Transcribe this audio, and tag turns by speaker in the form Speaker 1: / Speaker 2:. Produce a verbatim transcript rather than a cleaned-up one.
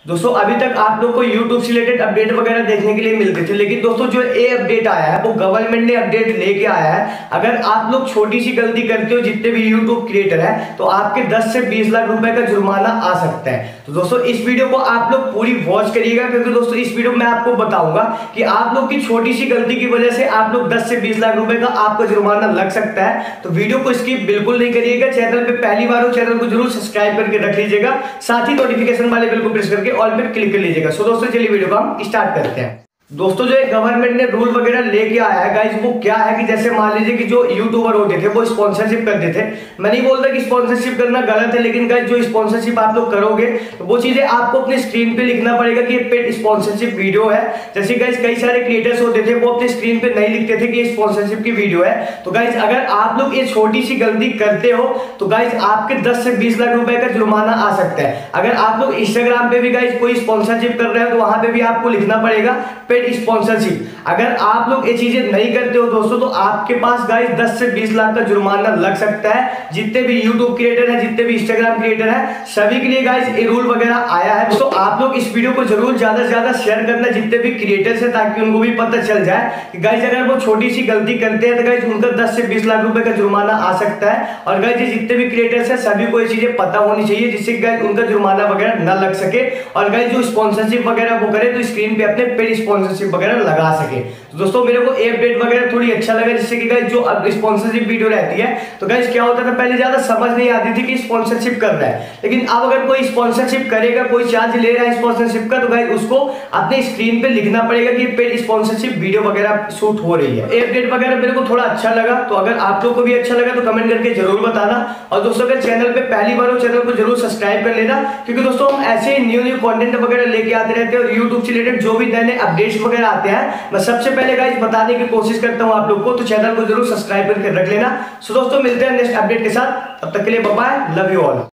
Speaker 1: दोस्तों अभी तक आप लोग को YouTube से रिलेटेड अपडेट वगैरह देखने के लिए मिलते थे, लेकिन दोस्तों जो ए अपडेट आया है वो गवर्नमेंट ने अपडेट लेके आया है। अगर आप लोग छोटी सी गलती करते हो जितने भी YouTube क्रिएटर है तो आपके दस से बीस लाख रुपए का जुर्माना आ सकता है। तो दोस्तों इस वीडियो को आप लोग पूरी वॉच करिएगा, क्योंकि दोस्तों इस वीडियो में आपको बताऊंगा कि आप लोग की छोटी सी गलती की वजह से आप लोग दस से बीस लाख रुपए का आपका जुर्माना लग सकता है। तो वीडियो को स्किप बिल्कुल नहीं करिएगा। चैनल पे पहली बार हो चैनल को जरूर सब्सक्राइब करके रख लीजिएगा, साथ ही नोटिफिकेशन वाले बेल को प्रेस करके ऑल पे क्लिक कर लीजिएगा। सो दोस्तों चलिए वीडियो को हम स्टार्ट करते हैं। दोस्तों जो गवर्नमेंट ने रूल वगैरह लेके आया है गाइस, वो क्या है कि जैसे मान लीजिए कि जो यूट्यूबर होते थे वो स्पॉन्सरशिप करते थे। मैं नहीं बोलता कि स्पॉन्सरशिप करना गलत है, लेकिन गाइस जो स्पॉन्सरशिप आप लोग करोगे तो वो चीजें आपको अपने स्क्रीन पे लिखना पड़ेगा कि ये पेड स्पॉन्सरशिप वीडियो है। जैसे गाइस कई सारे क्रिएटर्स होते थे वो अपने स्क्रीन पे नहीं लिखते थे कि ये स्पॉन्सरशिप की वीडियो है। तो गाइस अगर आप लोग ये छोटी सी गलती करते हो तो गाइस आपके दस से बीस लाख रुपए का जुर्माना आ सकता है। अगर आप लोग इंस्टाग्राम पे भी गाइस कोई स्पॉन्सरशिप कर रहे हो तो वहां पे भी आपको लिखना पड़ेगा पेड स्पॉन्सरशिप। अगर आप लोग ये चीजें नहीं करते हो दोस्तों तो आपके पास गाइस दस से बीस लाख का जुर्माना लग सकता है। जितने भी यूट्यूब क्रिएटर हैं, जितने भी इंस्टाग्राम क्रिएटर हैं, सभी के लिए गाइस ये रूल वगैरह आया है। तो आप लोग इस वीडियो को जरूर ज्यादा से ज्यादा शेयर करना जितने भी क्रिएटर्स हैं, ताकि उनको भी पता चल जाए कि गाइस अगर वो छोटी सी गलती करते हैं तो गाइस उनका दस से बीस लाख रुपए का जुर्माना आ सकता है। और गाइस जितने भी क्रिएटर्स हैं सभी को ये चीजें पता होनी चाहिए, जिससे गाइस उनका जुर्माना वगैरह न लग सके। और गाइस जो स्पॉन्सरशिप वगैरह वो करे तो स्क्रीन पे अपने पेड स्पॉन्सरशिप वगैरह लगा सके। तो दोस्तों मेरे को ये अपडेट वगैरह थोड़ी अच्छा लगा, जिससे कि गाइस जो स्पॉन्सरशिप वीडियो रहती है तो गाइस क्या होता था पहले ज्यादा समझ नहीं आती थी कि स्पॉन्सरशिप कर रहा है, लेकिन अब अगर कोई स्पॉन्सरशिप करेगा, कोई चार्ज ले रहा है स्पॉन्सरशिप का, तो गाइस उसको अपने स्क्रीन पे लिखना पड़ेगा कि पेड स्पॉन्सरशिप वीडियो वगैरह शूट हो रही है। ये अपडेट वगैरह मेरे को थोड़ा अच्छा लगा। तो अगर आप लोग को भी अच्छा लगा तो कमेंट करके जरूर बताना। और दोस्तों अगर चैनल पे पहली बार हो चैनल को जरूर सब्सक्राइब कर लेना, क्योंकि दोस्तों हम ऐसे न्यू न्यू कंटेंट वगैरह लेके आते रहते हैं। और यूट्यूब से रिलेटेड जो भी नए नए अपडेट्स वगैरह आते हैं मैं सबसे पहले गाइस बताने की कोशिश करता हूं आप लोग को। तो चैनल को जरूर सब्सक्राइब करके रख लेना। सो दोस्तों मिलते हैं नेक्स्ट अपडेट के साथ, तब तक के लिए bye bye, love you all.